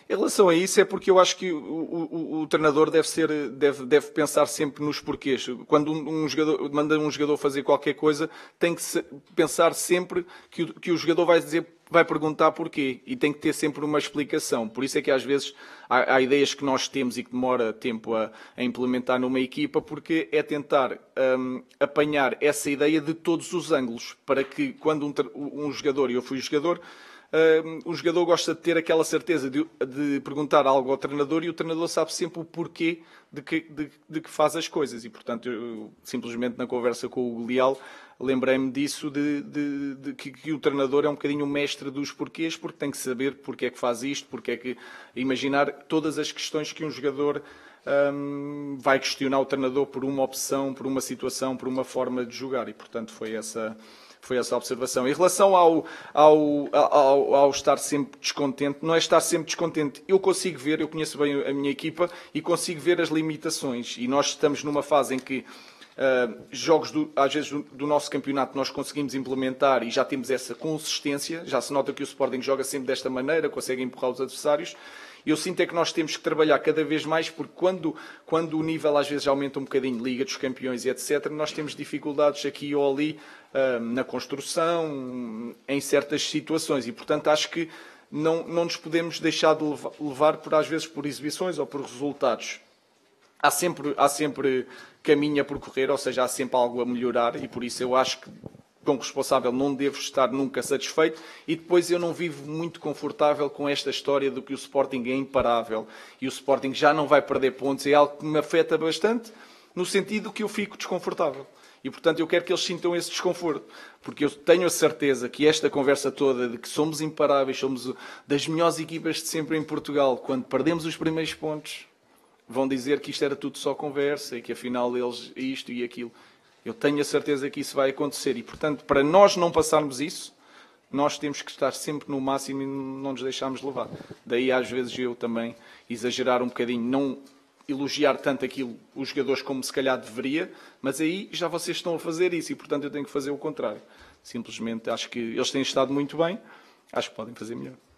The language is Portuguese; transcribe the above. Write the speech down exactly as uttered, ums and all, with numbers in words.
Em relação a isso, é porque eu acho que o, o, o treinador deve, ser, deve, deve pensar sempre nos porquês. Quando um, um jogador manda um jogador fazer qualquer coisa, tem que se, pensar sempre que o, que o jogador vai dizer, vai perguntar porquê, e tem que ter sempre uma explicação. Por isso é que às vezes há, há ideias que nós temos e que demora tempo a, a implementar numa equipa, porque é tentar um, apanhar essa ideia de todos os ângulos, para que quando um, um jogador, e eu fui jogador, Uh, o jogador gosta de ter aquela certeza de, de perguntar algo ao treinador, e o treinador sabe sempre o porquê de que, de, de que faz as coisas. E, portanto, eu, simplesmente na conversa com o Leal, lembrei-me disso, de, de, de que, que o treinador é um bocadinho o mestre dos porquês, porque tem que saber porque é que faz isto, porque é que... Imaginar todas as questões que um jogador um, vai questionar o treinador por uma opção, por uma situação, por uma forma de jogar. E, portanto, foi essa... Foi essa a observação. Em relação ao, ao, ao, ao estar sempre descontente, não é estar sempre descontente. Eu consigo ver, eu conheço bem a minha equipa e consigo ver as limitações. E nós estamos numa fase em que uh, jogos, do, às vezes, do, do nosso campeonato nós conseguimos implementar e já temos essa consistência. Já se nota que o Sporting joga sempre desta maneira, consegue empurrar os adversários. Eu sinto é que nós temos que trabalhar cada vez mais, porque quando, quando o nível às vezes aumenta um bocadinho, Liga dos Campeões e etcétera, nós temos dificuldades aqui ou ali uh, na construção, em certas situações. E, portanto, acho que não, não nos podemos deixar de levar, levar por, às vezes por exibições ou por resultados. Há sempre, há sempre caminho a percorrer, ou seja, há sempre algo a melhorar, e por isso eu acho que, como responsável, não devo estar nunca satisfeito, e depois eu não vivo muito confortável com esta história de que o Sporting é imparável e o Sporting já não vai perder pontos. É algo que me afeta bastante, no sentido que eu fico desconfortável. E, portanto, eu quero que eles sintam esse desconforto, porque eu tenho a certeza que esta conversa toda de que somos imparáveis, somos das melhores equipas de sempre em Portugal, quando perdemos os primeiros pontos, vão dizer que isto era tudo só conversa e que afinal eles isto e aquilo. Eu tenho a certeza que isso vai acontecer e, portanto, para nós não passarmos isso, nós temos que estar sempre no máximo e não nos deixarmos levar. Daí, às vezes, eu também exagerar um bocadinho, não elogiar tanto aquilo, os jogadores, como se calhar deveria, mas aí já vocês estão a fazer isso e, portanto, eu tenho que fazer o contrário. Simplesmente acho que eles têm estado muito bem, acho que podem fazer melhor.